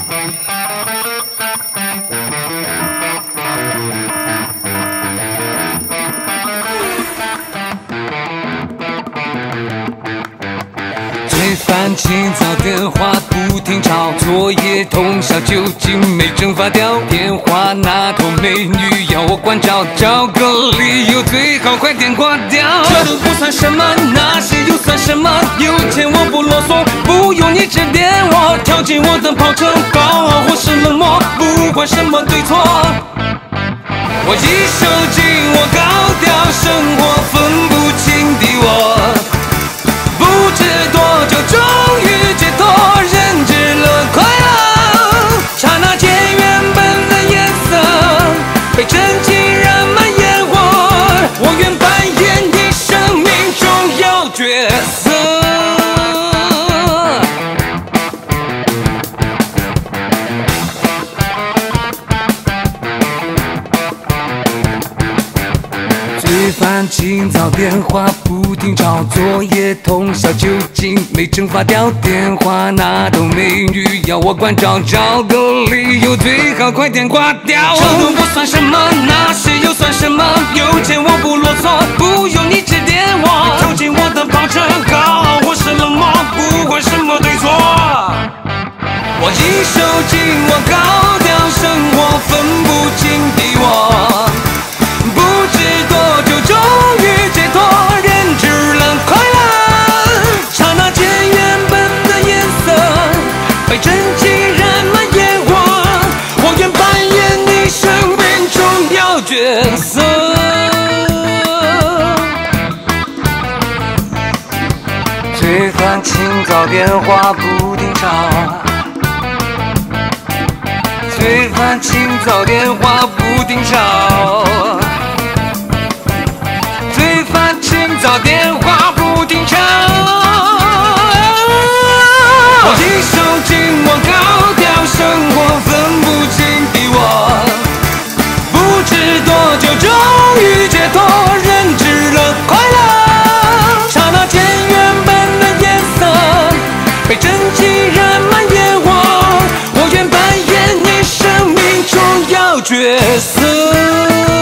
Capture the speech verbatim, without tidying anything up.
最烦清早电话不停吵，作业通宵究竟没蒸发掉。电话那头美女要我关照，找个理由最好快点挂掉。这都不算什么，那些又算什么？有钱我不啰嗦，不用你指点我，跳进我的跑车，高傲或是冷漠，不管什么对错。我一手紧握高调，生活分不清敌我。不知多久，终于解脱，认知了快乐。刹那间，原本的颜色被真情染满烟火。我愿扮演你生命重要角色。最烦清早电话不停吵，作业通宵究竟没蒸发掉。电话那头美女要我关照，找个理由最好快点挂掉。这都不算什么，那些又算什么？有钱我不啰嗦，不用你指点我，跳进我的跑车，高傲或是冷漠，不管什么对错。我一手紧握高调，生活分不清敌我。不知多久，终于解脱，认知了快乐。刹那间，原本的颜色被真情染满烟火。我愿扮演你生命重要角色。最烦清早电话不停吵，最烦清早电话不停吵。清早电话不停吵，我一手紧握高调，生活分不清敌我。不知多久，终于解脱，认知了快乐。刹那间，原本的颜色被真情染满烟火。我愿扮演你生命重要角色。